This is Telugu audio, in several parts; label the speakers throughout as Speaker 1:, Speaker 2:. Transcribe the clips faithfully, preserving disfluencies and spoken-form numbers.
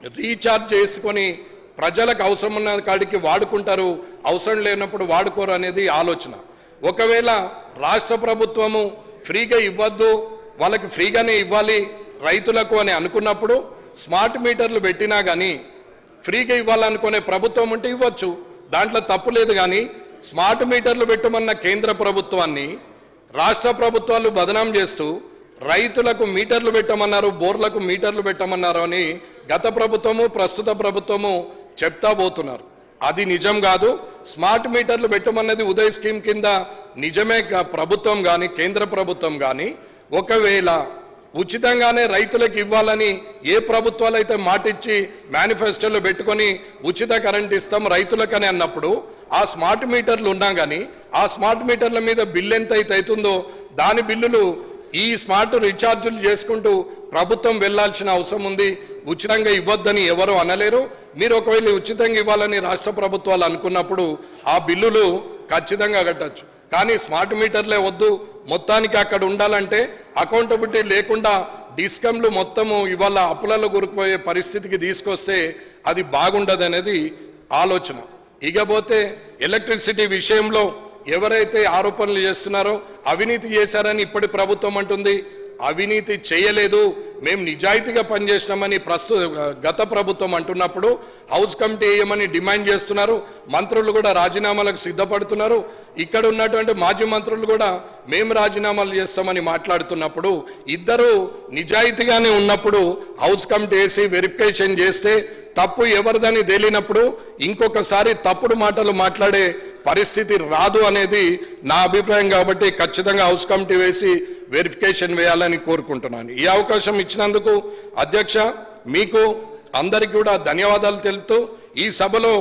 Speaker 1: రీఛార్జ్ చేసుకొని ప్రజలకు అవసరం ఉన్న కాడికి వాడుకుంటారు, అవసరం లేనప్పుడు వాడుకోరు అనేది ఆలోచన. ఒకవేళ రాష్ట్ర ప్రభుత్వము ఫ్రీగా ఇవ్వద్దు, వాళ్ళకి ఫ్రీగానే ఇవ్వాలి రైతులకు అని అనుకున్నప్పుడు స్మార్ట్ మీటర్లు పెట్టినా కానీ ఫ్రీగా ఇవ్వాలనుకునే ప్రభుత్వం ఉంటే ఇవ్వచ్చు, దాంట్లో తప్పు లేదు. కానీ స్మార్ట్ మీటర్లు పెట్టమన్న కేంద్ర ప్రభుత్వాన్ని రాష్ట్ర ప్రభుత్వాలు బదనాం చేస్తూ రైతులకు మీటర్లు పెట్టమన్నారు, బోర్లకు మీటర్లు పెట్టమన్నారు అని గత ప్రభుత్వము ప్రస్తుత ప్రభుత్వము చెప్తా పోతున్నారు. అది నిజం కాదు. స్మార్ట్ మీటర్లు పెట్టమన్నది ఉదయ్ స్కీమ్ కింద నిజమే. ప్రభుత్వం కానీ కేంద్ర ప్రభుత్వం కానీ ఒకవేళ ఉచితంగానే రైతులకు ఇవ్వాలని ఏ ప్రభుత్వాలు అయితే మాటిచ్చి మేనిఫెస్టోలో పెట్టుకొని ఉచిత కరెంట్ ఇస్తాం రైతులకని అన్నప్పుడు ఆ స్మార్ట్ మీటర్లు ఉన్నా కానీ ఆ స్మార్ట్ మీటర్ల మీద బిల్లు ఎంత అయితే అవుతుందో దాని బిల్లులు ఈ స్మార్ట్ రీఛార్జులు చేసుకుంటూ ప్రభుత్వం వెళ్లాల్సిన అవసరం ఉంది. ఉచితంగా ఇవ్వద్దని ఎవరు అనలేరు. మీరు ఒకవేళ ఉచితంగా ఇవ్వాలని రాష్ట్ర ప్రభుత్వాలు అనుకున్నప్పుడు ఆ బిల్లులు ఖచ్చితంగా కట్టచ్చు. కానీ స్మార్ట్ మీటర్లే వద్దు, మొత్తానికి అక్కడ ఉండాలంటే అకౌంటబిలిటీ లేకుండా డిస్కమ్లు మొత్తము ఇవాళ అప్పులలో కూరుకుపోయే పరిస్థితికి తీసుకొస్తే అది బాగుండదు అనేది ఆలోచన. ఇకపోతే ఎలక్ట్రిసిటీ విషయంలో ఎవరైతే ఆరోపణలు చేస్తున్నారో అవినీతి చేశారని ఇప్పటి ప్రభుత్వం అంటుంది. అవినీతి చేయలేదు, మేము నిజాయితీగా పనిచేసినామని ప్రస్తు గత ప్రభుత్వం అంటున్నప్పుడు హౌస్ కమిటీ వేయమని డిమాండ్ చేస్తున్నారు. మంత్రులు కూడా రాజీనామాలకు సిద్ధపడుతున్నారు. ఇక్కడ ఉన్నటువంటి మాజీ మంత్రులు కూడా మేము రాజీనామాలు చేస్తామని మాట్లాడుతున్నప్పుడు ఇద్దరు నిజాయితీగానే ఉన్నప్పుడు హౌస్ కమిటీ వేసి వెరిఫికేషన్ చేస్తే తప్పు ఎవరిదని తేలినప్పుడు ఇంకొకసారి తప్పుడు మాటలు మాట్లాడే పరిస్థితి రాదు అనేది నా అభిప్రాయం. కాబట్టి ఖచ్చితంగా హౌస్ కమిటీ వేసి వెరిఫికేషన్ వేయాలని కోరుకుంటున్నాను. ఈ అవకాశం ఇచ్చినందుకు అధ్యక్ష మీకు అందరికీ కూడా ధన్యవాదాలు తెలుపుతూ ఈ సభలో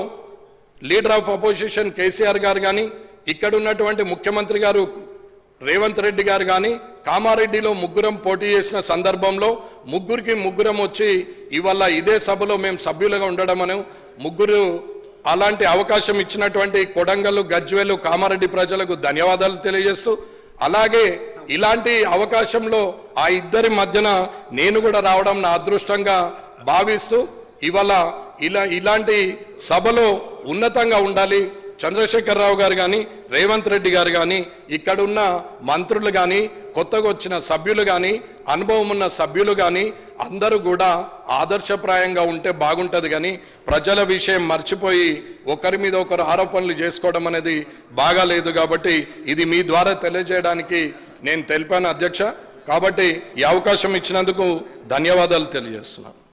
Speaker 1: లీడర్ ఆఫ్ అపోజిషన్ కేసీఆర్ గారు కానీ ఇక్కడ ఉన్నటువంటి ముఖ్యమంత్రి గారు రేవంత్ రెడ్డి గారు కానీ కామారెడ్డిలో ముగ్గురం పోటీ చేసిన సందర్భంలో ముగ్గురికి ముగ్గురం వచ్చి ఇవాళ ఇదే సభలో మేము సభ్యులుగా ఉండడం అని ముగ్గురు అలాంటి అవకాశం ఇచ్చినటువంటి కొడంగల్, గజ్వేలు, కామారెడ్డి ప్రజలకు ధన్యవాదాలు తెలియజేస్తూ అలాగే ఇలాంటి అవకాశంలో ఆ ఇద్దరి మధ్యన నేను కూడా రావడం నా అదృష్టంగా భావిస్తూ ఇవాళ ఇలా ఇలాంటి సభలో ఉన్నతంగా ఉండాలి. చంద్రశేఖరరావు గారు కానీ రేవంత్ రెడ్డి గారు కానీ ఇక్కడున్న మంత్రులు కానీ కొత్తగా వచ్చిన సభ్యులు కానీ అనుభవం ఉన్న సభ్యులు కానీ అందరూ కూడా ఆదర్శప్రాయంగా ఉంటే బాగుంటుంది. కానీ ప్రజల విషయం మర్చిపోయి ఒకరి మీద ఒకరు ఆరోపణలు చేసుకోవడం అనేది బాగాలేదు. కాబట్టి ఇది మీ ద్వారా తెలియజేయడానికి నేను తెలిపాను అధ్యక్ష. కాబట్టి ఈ అవకాశం ఇచ్చినందుకు ధన్యవాదాలు తెలియజేస్తున్నాను.